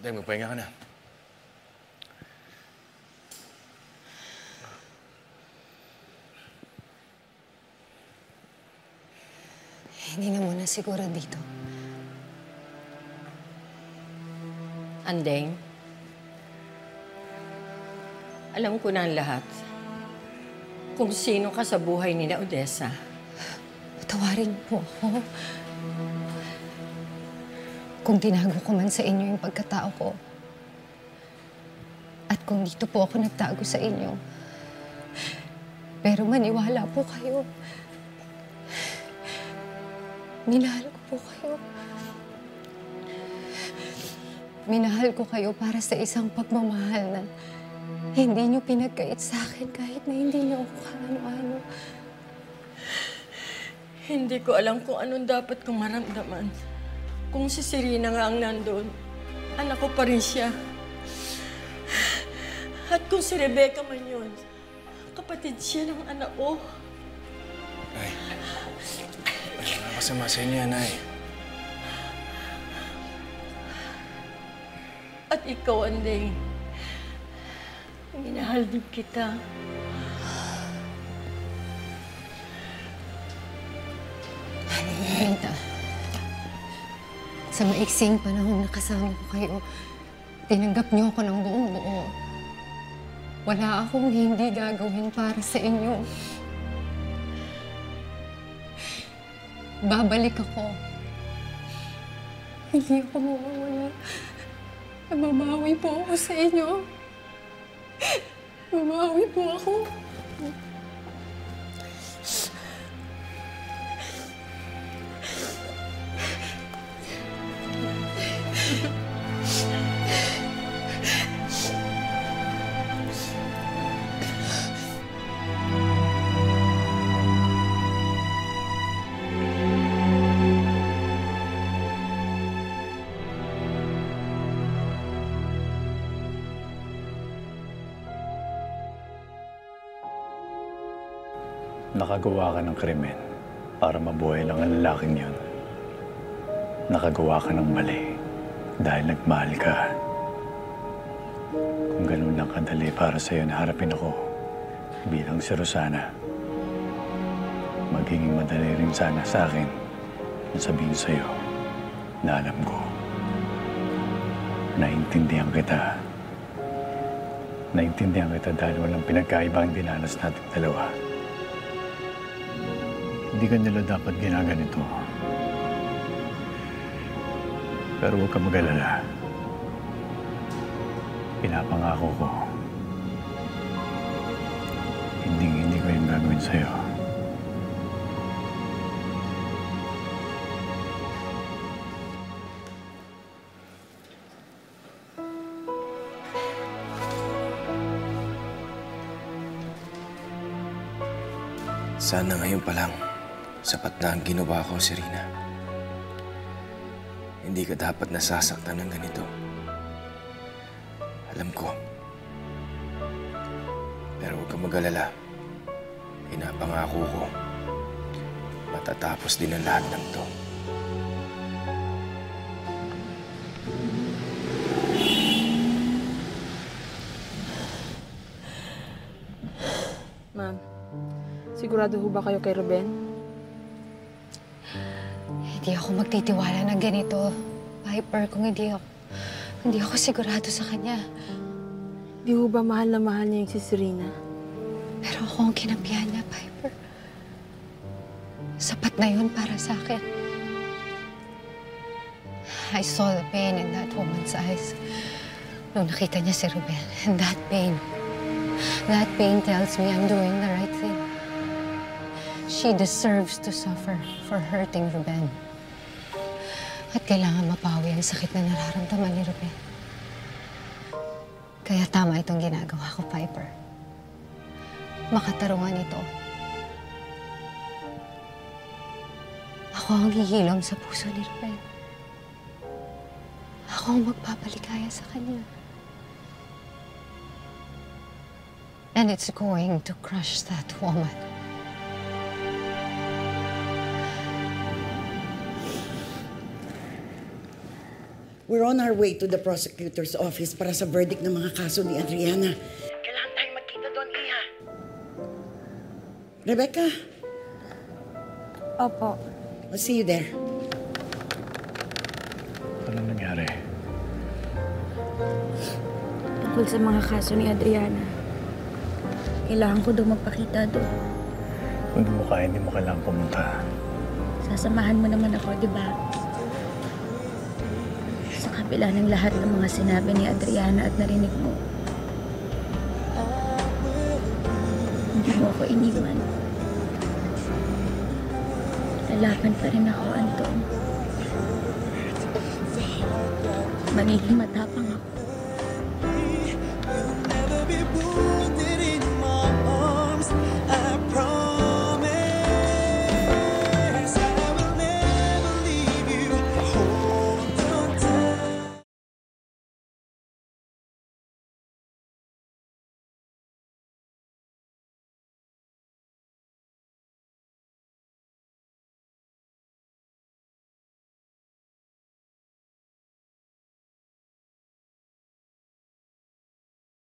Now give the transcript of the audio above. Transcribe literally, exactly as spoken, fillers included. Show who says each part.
Speaker 1: Day, magpahinga ka na.
Speaker 2: Hindi na muna siguro dito.
Speaker 3: Andeng, alam ko na ang lahat. Kung sino ka sa buhay ni na Odessa.
Speaker 2: Patawarin po ako. Kung tinago ko man sa inyo yung pagkatao ko. At kung dito po ako nagtago sa inyo. Pero maniwala po kayo. Minahal ko po kayo. Minahal ko kayo para sa isang pagmamahal na hindi niyo pinagkait sa akin kahit na hindi niyo ako kaano-ano.
Speaker 3: Hindi ko alam kung anong dapat kong maramdaman. Kung si Serena nga ang nandun, anak ko pa rin siya. At kung si Rebecca man yun, kapatid siya ng anak ko.
Speaker 1: Nay, wala kasama sa inyo, Nay.
Speaker 3: At ikaw, Andeng, minahal din kita.
Speaker 2: Rita, sa maiksing panahon na kasama ko kayo, tinanggap niyo ako ng buong buo. Wala akong hindi gagawin para sa inyo. Babalik ako. Hindi ako mawawala. Mababawi po ako sa inyo. Mababawi po ako.
Speaker 4: Nakagawa ka ng krimen para mabuhay lang ang lalaking yun. Nakagawa ka ng mali dahil nagmahal ka. Kung ganun lang kadali para sa'yo na harapin ako bilang si Rosana, magiging madali rin sana sa akin na sabihin sa'yo na alam ko. Naintindihan kita. Naintindihan kita dahil walang pinagkaiba ang dinanas natin dalawa. Hindi ka nila dapat ginaganito. Pero huwag ka mag-alala. Pinapangako ko. Hindi, hindi ko yung gagawin sa'yo.
Speaker 1: Sana ngayon pa lang, sapat na ang ginawa ko, Serena. Hindi ka dapat nasasaktan ng ganito. Alam ko. Pero huwag kang mag-alala. Pinapangako ko. Matatapos din ang lahat ng to.
Speaker 5: Ma'am, sigurado ho ba kayo kay Ruben?
Speaker 2: Hindi ako magtitiwala ng ganito, Piper, kung hindi ako, hindi ako sigurado sa kanya.
Speaker 5: Di ho ba mahal na mahal niya yung si Serena?
Speaker 2: Pero ako ang kinampihan niya, Piper. Sapat na yun para sa akin. I saw the pain in that woman's eyes nung nakita niya si Ruben. And that pain, that pain tells me I'm doing the right thing. She deserves to suffer for hurting Ruben. At kailangan mapawi ang sakit na nararamdaman ni Ruben. Kaya tama itong ginagawa ko, Piper. Makatarungan ito. Ako ang hihilom sa puso ni Ruben. Ako ang magpapaligaya sa kanya. And it's going to crush that woman.
Speaker 6: We're on our way to the prosecutor's office para sa verdict ng mga kaso ni Adriana. Kailangan tayong magkita doon, Iha. Rebecca,
Speaker 5: Opo.
Speaker 6: I'll see you there.
Speaker 4: Anong nangyari?
Speaker 5: Tungkol sa mga kaso ni Adriana. Kailangan ko daw magpakita doon.
Speaker 4: Kung di mo kaya, hindi mo kailangan pumunta.
Speaker 5: Sasamahan mo naman ako, di ba? Sa kabila ng lahat ng mga sinabi ni Adriana at narinig mo, hindi mo ako iniwan. Lalaban pa rin ako, Anton. Magiging matapang ako.